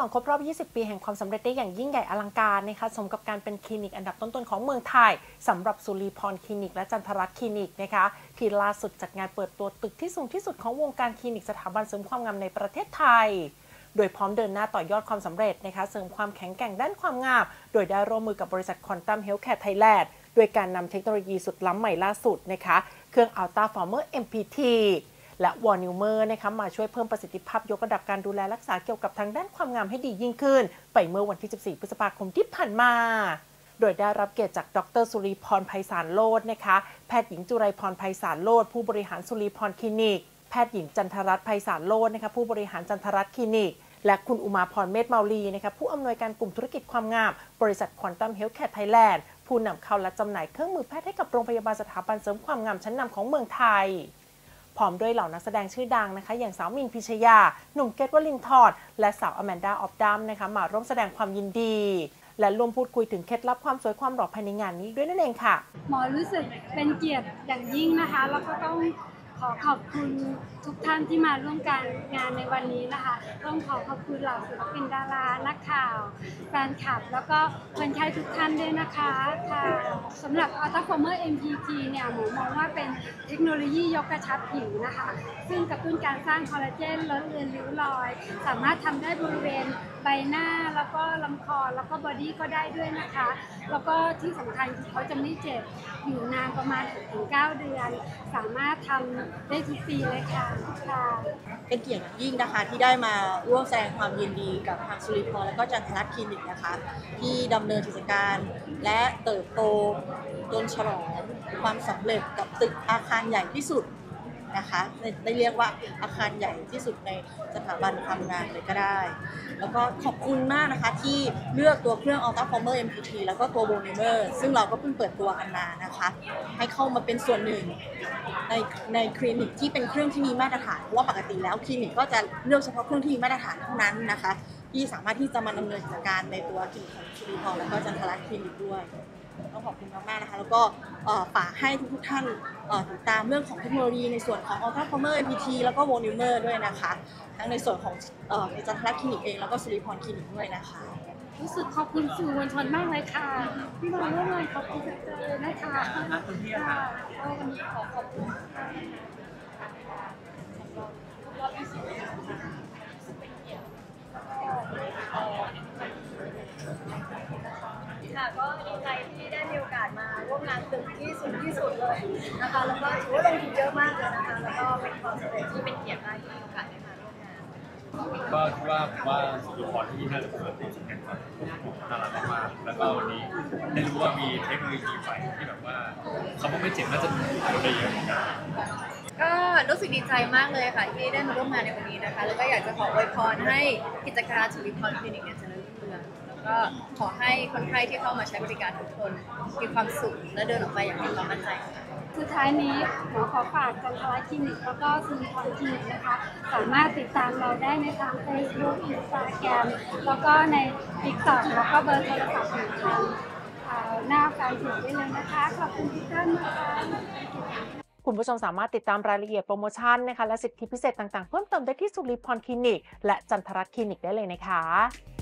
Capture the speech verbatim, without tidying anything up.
ลองครบรอบ ยี่สิบ ปีแห่งความสำเร็จได้อย่างยิ่งใหญ่อลังการนะคะสมกับการเป็นคลินิกอันดับต้นๆของเมืองไทยสำหรับสุรีพรคลินิกและจันทรัตน์คลินิกนะคะที่ล่าสุดจัดงานเปิดตัวตึกที่สูงที่สุดของวงการคลินิกสถาบันเสริมความงามในประเทศไทยโดยพร้อมเดินหน้าต่อยอดความสำเร็จนะคะเสริมความแข็งแกร่งด้านความงามโดยได้ร่วมมือกับบริษัทควอนตัมเฮลท์แคร์ไทยแลนด์โดยการนำเทคโนโลยีสุดล้ำใหม่ล่าสุดนะคะเครื่อง Ultra Former เอ็ม พี ที และวอร์นิวเมอร์นะคะมาช่วยเพิ่มประสิทธิภาพยกระดับการดูแลรักษาเกี่ยวกับทางด้านความงามให้ดียิ่งขึ้นไปเมื่อวันที่ สิบสี่ พฤษภาคมที่ผ่านมาโดยได้รับเกียรติจากดรสุรีพรไพศาลโลจน์นะคะแพทย์หญิงจุไรพรไพศาลโลจน์ผู้บริหารสุรีพรคลินิกแพทย์หญิงจันทรัตน์ไพศาลโลจน์นะคะผู้บริหารจันทรัตน์คลินิกและคุณอุมาพรเมธเมาลีนะคะผู้อำนวยการกลุ่มธุรกิจความงามบริษัทควอนตัมเฮลท์แคร์ไทยแลนด์ผู้นำเข้าและจำหน่ายเครื่องมือแพทย์ให้กับโรงพยาบาลสถาบันเสริมความงามชั้นนำของเมืองไทยพร้อมด้วยเหล่านักแสดงชื่อดังนะคะอย่างสาวมินพิชยาหนุ่มเกตวลินทร์และสาวอแมนดาออฟดัมนะคะมาร่วมแสดงความยินดีและร่วมพูดคุยถึงเคล็ดลับความสวยความหล่อภายในงานนี้ด้วยนั่นเองค่ะหมอรู้สึกเป็นเกียรติอย่างยิ่งนะคะแล้วก็ต้องขอขอบคุณทุกท่านที่มาร่วมการงานในวันนี้นะคะต้องขอขอบคุณเหล่าศิลปินดารานักข่าวแฟนคลับแล้วก็คนไข้ทุกท่านด้วยนะคะค่ะสำหรับ Ultra Former เอ็ม พี ที เนี่ยหมอมองว่าเป็นเทคโนโลยียกกระชับผิวนะคะซึ่งกระตุ้นการสร้างคอลลาเจนลดเลือนริ้วรอยสามารถทำได้บริเวณใบหน้าแล้วก็ลำคอแล้วก็บอดี้ก็ได้ด้วยนะคะแล้วก็ที่สำคัญคือเขาจะไม่เจ็บอยู่นานประมาณ หกถึงเก้า เดือนสามารถทำได้ทุกปีเลยค่ะเป็นเกียรติยิ่งนะคะที่ได้มาร่วมแสดงความยินดีกับทางสุริพรและก็จันทรัตน์คลินิกนะคะที่ดำเนินกิจการและเติบโตจนฉลองความสำเร็จกับตึกอาคารใหญ่ที่สุดนะคะได้เรียกว่าอาคารใหญ่ที่สุดในสถาบันความงามเลยก็ได้แล้วก็ขอบคุณมากนะคะที่เลือกตัวเครื่อง Ultra Former เอ็ม พี ที แล้วก็ตัว Volumer ซึ่งเราก็เพิ่งเปิดตัวกันมานะคะให้เข้ามาเป็นส่วนหนึ่งในในคลินิกที่เป็นเครื่องที่มีมาตรฐานเพราะว่าปกติแล้วคลินิกก็จะเลือกเฉพาะเครื่องที่มีมาตรฐานเท่านั้นนะคะที่สามารถที่จะมาดำเนินกิจการในตัวคลินิกของสุริพรและก็จันทรัตน์คลินิกด้วยต้องขอบคุณมากๆนะคะแล้วก็ฝากให้ทุกๆท่านติดตามเรื่องของเทคโนโลยีในส่วนของ Ultra Former เอ็ม พี ที แล้วก็ Volumer ด้วยนะคะทั้งในส่วนของในจันทรัตน์คลินิกเองแล้วก็สุริพรคลินิกด้วยนะคะรู้สึกขอบคุณสื่อมวลชนมากเลยค่ะที่มาร่วมงานขอบคุณจังเลยนะคะค่ะวันนี้ขอขอบคุณค่ะก็ดีใจที่ได้มีโอกาสมาร่วมงานตึกที่สูงที่สุดเลยนะคะแล้วก็ถือว่าลงทุนเยอะมากเลยนะคะแล้วก็เป็นความสำเร็จที่เป็นเกียรติมากที่มีโอกาสได้มาร่วมงานก็คิดว่าผมว่าสุริพรที่น่าจะประสบความสำเร็จก่อนน่ารักมากแล้วก็วันนี้ได้รู้ว่ามีเทคโนโลยีใหม่ที่แบบว่าเขาไม่เจ็บน่าจะได้เยอะเหมือนกันก็รู้สึกดีใจมากเลยค่ะที่ได้มาร่วมงานในวันนี้นะคะแล้วก็อยากจะขออวยพรให้กิจการสุริพรคลินิกเนี่ยเจริญรุ่งเรืองก็ขอให้คนไข้ที่เข้ามาใช้บริการทุกคนมีความสุขและเดินออกไปอย่างมีความมั่นใจค่ะสุดท้ายนี้หมอขอฝากจันทรัตน์คลินิกแล้วก็สุริพรคลินิกนะคะสามารถติดตามเราได้ในทาง Facebook Instagram แล้วก็ใน ติ๊กต็อก แล้วก็เบอร์โทรศัพท์ของทางหน้าแฟนเพจได้เลยนะคะขอบคุณทุกท่านนะคะคุณผู้ชมสามารถติดตามรายละเอียดโปรโมชั่นนะคะและสิทธิพิเศษต่างๆเพิ่มเติมได้ที่สุริพรคลินิกและจันทรัตน์คลินิกได้เลยนะคะ